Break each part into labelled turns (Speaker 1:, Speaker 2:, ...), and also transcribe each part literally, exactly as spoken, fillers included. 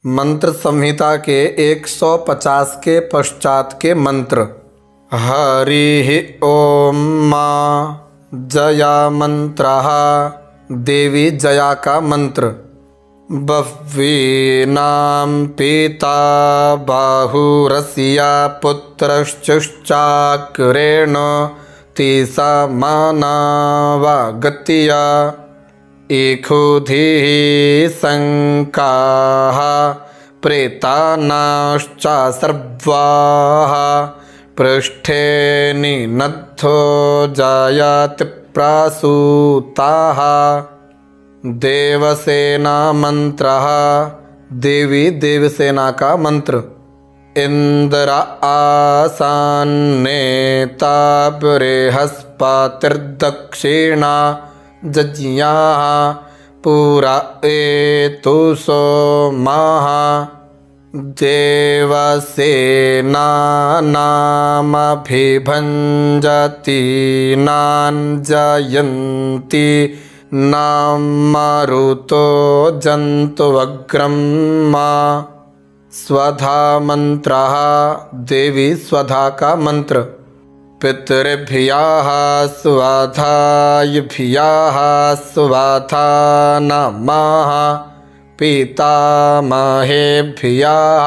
Speaker 1: मंत्र संहिता के एक सौ पचास के पश्चात के मंत्र। हरि ओम माँ जया मंत्रः। देवी जया का मंत्र। बह्वीनां पिता बाहुरस्या पुत्रश्चुश्चाक्रेण तिसमानावागत्या इखुधिः संकाः प्रेतानाश्च सर्वाः पृष्ठे निनद्धो जायते प्रासूताः। देवसेना मंत्रः। देवी देवसेना का मंत्र। इंद्र आसान्ने बृहस्पतिर्दक्षिणा जज्ञाः पुरा एतु सोमाः। देवसेनानामभिभञ्जति नाञ्जयन्ति नाम मरुतो जन्तुवग्रं मा। स्वधा मंत्रः। देवी स्वधा का मंत्र। पितृभ्यः स्वधायभ्यः स्वधा नमः। पितामहेभ्यः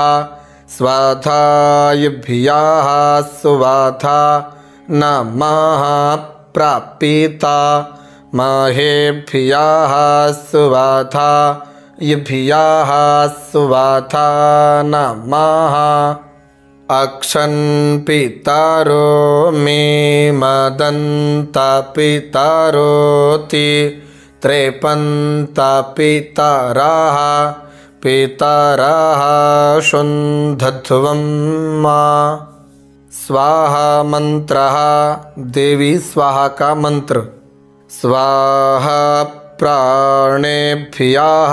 Speaker 1: स्वधायभ्यः स्वधा नमः। प्रापिता महेभ्यः स्वधा यभ्यः स्वधा नमः। अक्षन् पितरो मे मदन्त पितरोति त्रेपन्त पितरः पितरः शुन्धध्वं मा। स्वाहा मंत्रः। देवी स्वाहा का मंत्र। स्वाहा प्राणेभ्यः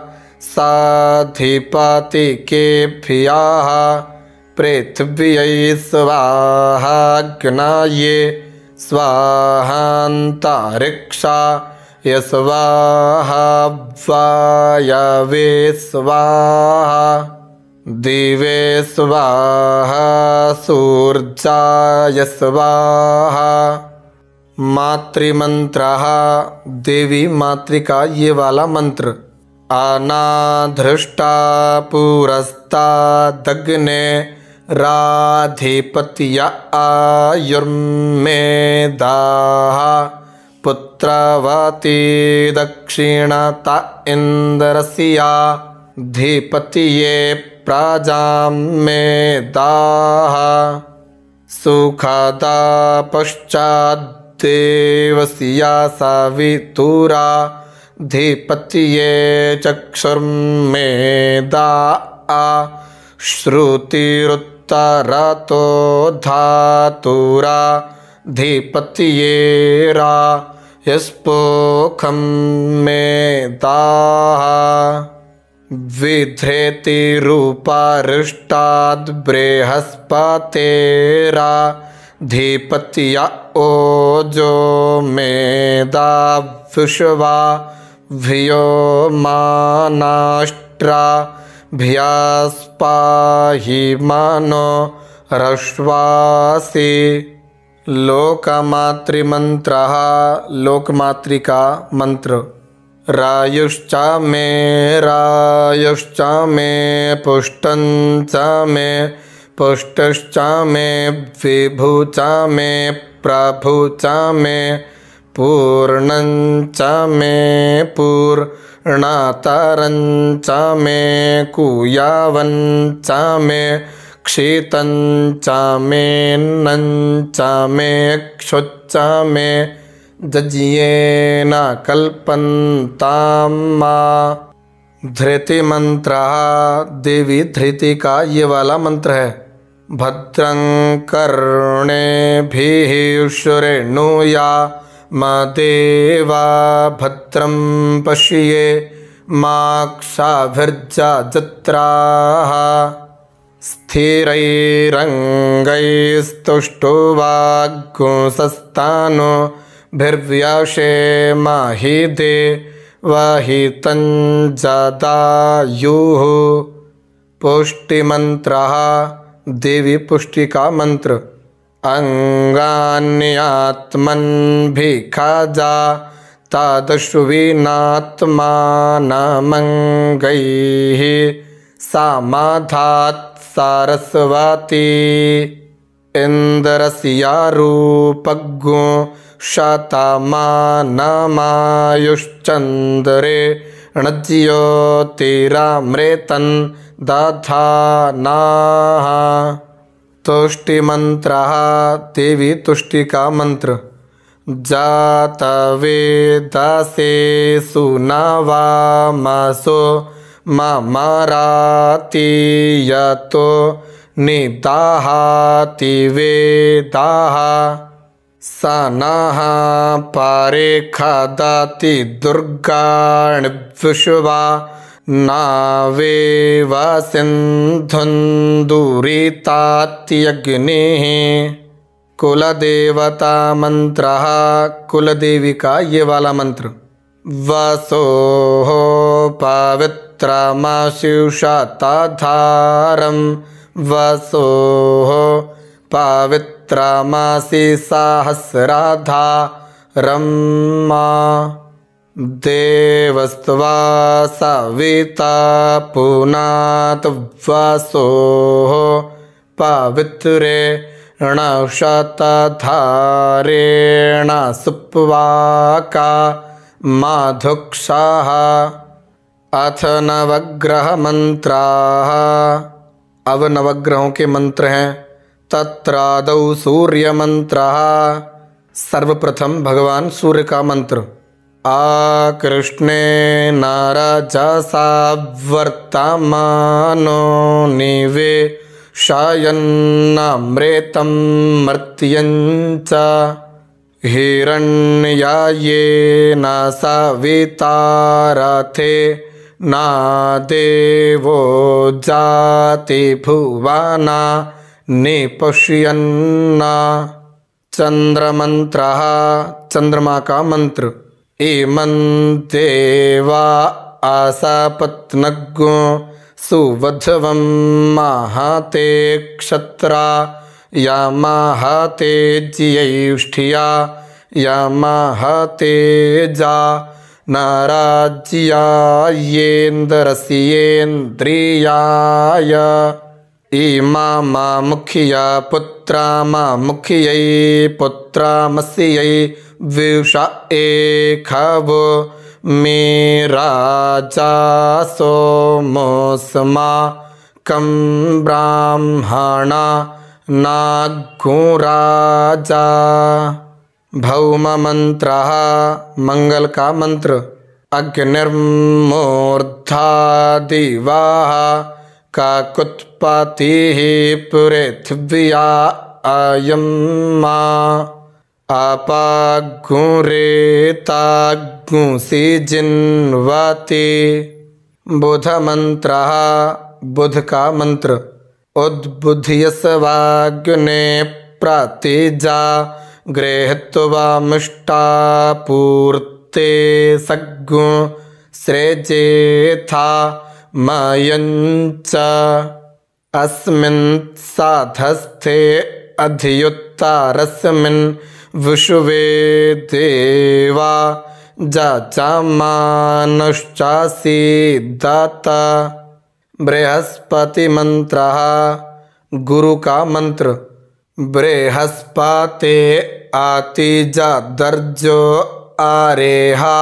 Speaker 1: साधिपतिकेभ्यः पृथिव्यै स्वाहाग्नये स्वाहान्तरिक्षाय स्वाहा वायवे स्वाहा दिवे स्वाहा सूर्याय स्वाहा। मातृमंत्रः। देवी मातृका ये वाला मंत्र। अनाधृष्टा पुरस्तादग्ने राधिपत्य आयुर्मेदाः पुत्रवती दक्षिणता इन्द्रस्या धीपतिये प्राजां मेदाः। सुखदा पश्चाद्देवस्या सवितुरा धीपतिये चक्षुर्मेदा श्रुतिरुत्तरतो धातुरा धीपतिये रा यस्पोखं मेदाः। विधृति रूपारिष्टाद् बृहस्पतेरा धीपतिया ओजो मेदा विश्वा व्योमानाष्ट्रा भ्यास्पाहि मनो रश्वासि। लोकमातृमंत्रः। लोकमातृका मंत्र। रायुश्च मे रायुश्च मे पुष्टञ्च मे पुष्टश्च मे विभुश्च मे प्रभुश्च मे पूर्णञ्च मे पूर्णतरञ्च मे कुयावञ्च मे क्षितञ्च मे नञ्च मे क्षुच्च मे जज्ञेन कल्पन्तां मा। धृति मंत्रः। देवी धृति का ये वाला मंत्र है। भद्रं कर्णेभिः शृणुया मदेवा भद्रं पश्ये माक्षाभिर्जत्राः। स्थिरैरङ्गैस्तुष्टुवाग्गुंसस्तानो भिर्व्यशेमहि देवहितं जदायुः। पुष्टिमन्त्रः देवी पुष्टि का मंत्र। अंगान्यात्मन्भिखाजा तादृशविनात्मानमङ्गैः सामाधात् सारस्वती इन्द्रस्यारूपज्ञो शतमानमायुश्चन्द्रे णज्योतिरामृतं दधानाः। तुष्टिमन्त्रः देवी तुष्टि का मंत्र। जातवेदसे सुनवामसो ममराति यतो निदाहाति वेदाः सनः पारे खदति दुर्गाणि विश्वा नावेव सिन्धुन्दुरितात्यग्निः। कुलदेवता मंत्रः कुलदेवी का ये वाला मंत्र। वसोः पवित्रमाशिषताधारं वसोः पवित्रमासि सहस्राधारं देवस्त्वा सविता पुनात वसोः पवित्रे णशतधारेण सुप्वाका माधुक्षाः। अथ नवग्रह मंत्राः अब नवग्रहों के मंत्र हैं। तत्रादौ सूर्य मंत्रः सर्वप्रथम भगवान सूर्य का मंत्र। आकृष्णेन रजसा वर्तमानो निवे शयन्नमृतं मर्त्यं च हिरण्यायेन सविता रथे न देवो जाति भुवना निपश्यन्न। चंद्रमंत्रः चंद्रमा का मंत्र। इमं देवा आसापत्नज्ञो सुवध्वं महते क्षत्रा यमहते ज्येष्ठिया यमहतेजा नराज्यायेन्द्रस्येन्द्रियाय। इमा मुखिया पुत्रा मुखियै पुत्रामस्यै विष एखवो मे राजा सोमोस्मा कं ब्राह्मणा नागुराजा। भौम मंत्रः मंगल का मंत्र। अग्निर्मूर्धा दिवाः काकुत्पतिः पृथिव्या अयं मा अपागुरेतागुंसि जिन्वति। बुध मंत्रः बुध का मंत्र। उद्बुध्यस्वाग्ने प्रतिजा गृहीत्वा मिष्टापूर्ते सग्गु सृजेथा मयञ्च। अस्मिन् साधस्थे अधियुत्तरस्मिन् विश्वे देवा जजमानश्चासीदत। बृहस्पति मंत्रः गुरु का मंत्र। बृहस्पते आतिजा दर्जो आरेहा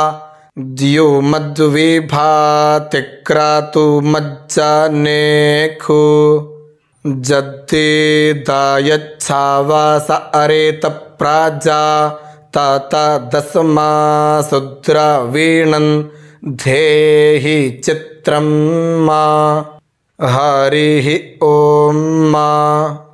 Speaker 1: द्युमद्विभातिक्रतु मज्जनेखु। जद्दे दायच्छावास अरेत प्राजा तत दसमा सुद्रवीणं धेहि चित्रं मा। हरिः ओम मा।